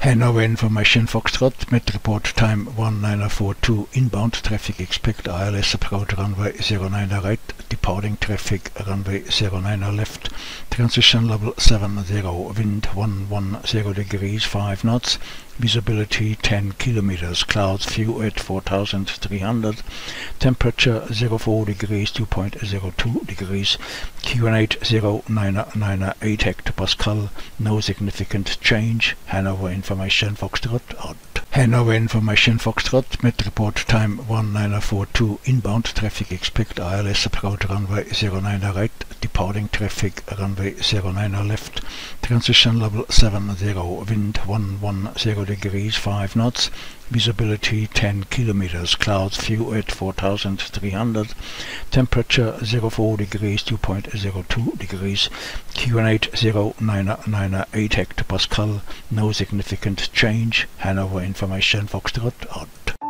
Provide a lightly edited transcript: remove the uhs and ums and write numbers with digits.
Hanover information Foxtrot met report time 1942 inbound traffic expect ILS approach runway 09 right, departing traffic runway 09 left, transition level 70, wind 110 degrees 5 knots, visibility 10 kilometers, clouds few at 4300, temperature 04 degrees 2.02 degrees, QNH 0998 hectopascal, no significant change. Hanover information Foxtrot out. Hanover information Foxtrot met report time 1942 inbound traffic expect ILS approach runway 09 right, departing traffic runway 09 left, transition level 70, wind 110 degrees 5 knots, visibility 10 kilometers, clouds few at 4300, temperature 04 degrees 2.02 degrees, QNH 0998 hectopascal, no significant change. Hanover information Foxtrot out.